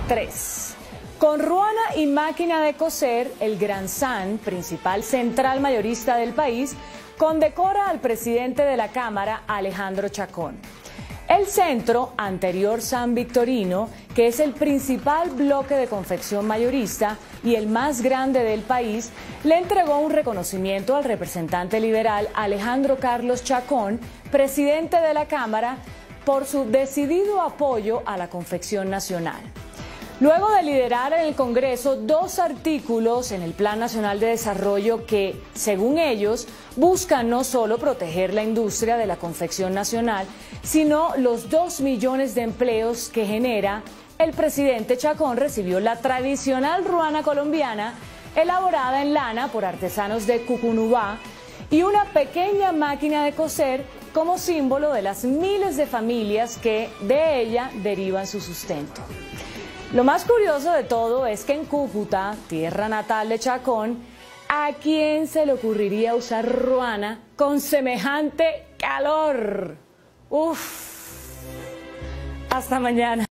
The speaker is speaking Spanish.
3. Con Ruana y máquina de coser, el Gran San, principal central mayorista del país, condecora al presidente de la Cámara, Alejandro Chacón. El centro, anterior San Victorino, que es el principal bloque de confección mayorista y el más grande del país, le entregó un reconocimiento al representante liberal Alejandro Carlos Chacón, presidente de la Cámara, por su decidido apoyo a la confección nacional. Luego de liderar en el Congreso 2 artículos en el Plan Nacional de Desarrollo que, según ellos, buscan no solo proteger la industria de la confección nacional, sino los 2 millones de empleos que genera, el presidente Chacón recibió la tradicional ruana colombiana, elaborada en lana por artesanos de Cucunubá, y una pequeña máquina de coser como símbolo de las miles de familias que de ella derivan su sustento. Lo más curioso de todo es que en Cúcuta, tierra natal de Chacón, ¿a quién se le ocurriría usar ruana con semejante calor? Uf, hasta mañana.